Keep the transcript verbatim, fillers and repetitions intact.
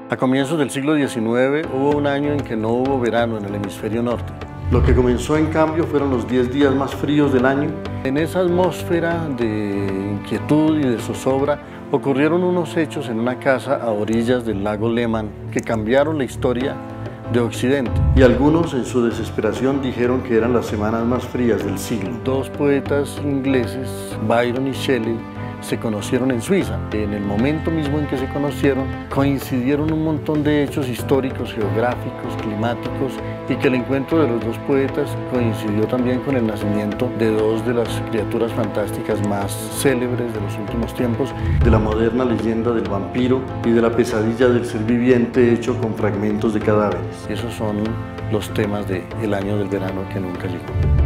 A comienzos del siglo diecinueve hubo un año en que no hubo verano en el hemisferio norte. Lo que comenzó en cambio fueron los diez días más fríos del año. En esa atmósfera de inquietud y de zozobra ocurrieron unos hechos en una casa a orillas del lago Léman que cambiaron la historia de Occidente. Y algunos en su desesperación dijeron que eran las semanas más frías del siglo. Dos poetas ingleses, Byron y Shelley, se conocieron en Suiza. En el momento mismo en que se conocieron, coincidieron un montón de hechos históricos, geográficos, climáticos, y que el encuentro de los dos poetas coincidió también con el nacimiento de dos de las criaturas fantásticas más célebres de los últimos tiempos, de la moderna leyenda del vampiro y de la pesadilla del ser viviente hecho con fragmentos de cadáveres. Esos son los temas del año del verano que nunca llegó.